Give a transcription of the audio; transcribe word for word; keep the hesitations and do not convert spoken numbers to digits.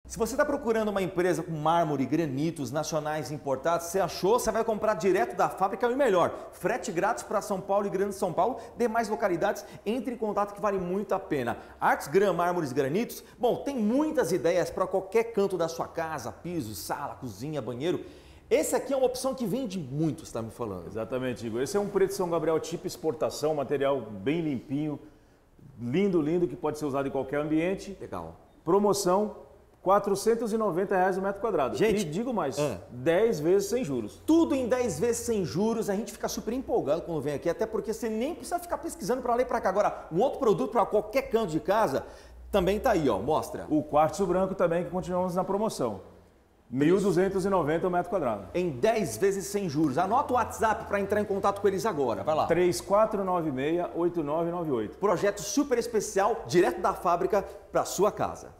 Se você está procurando uma empresa com mármore, granitos nacionais importados, você achou, você vai comprar direto da fábrica e melhor. Frete grátis para São Paulo e Grande São Paulo, demais localidades, entre em contato que vale muito a pena. Artes Gran Mármores Granitos, bom, tem muitas ideias para qualquer canto da sua casa, piso, sala, cozinha, banheiro. Esse aqui é uma opção que vende muito, você está me falando. Exatamente, Igor. Esse é um preto São Gabriel tipo exportação, material bem limpinho, lindo, lindo, que pode ser usado em qualquer ambiente. Legal. Promoção, quatrocentos e noventa reais o metro quadrado. Gente, e digo mais, é. dez vezes sem juros. Tudo em dez vezes sem juros, a gente fica super empolgado quando vem aqui, até porque você nem precisa ficar pesquisando para lá e para cá. Agora, um outro produto para qualquer canto de casa também está aí, ó, mostra. O quartzo branco também, que continuamos na promoção. mil duzentos e noventa o metro quadrado. Em dez vezes sem juros. Anota o WhatsApp para entrar em contato com eles agora. Vai lá. três quatro nove seis, oito nove nove oito. Projeto super especial, direto da fábrica para sua casa.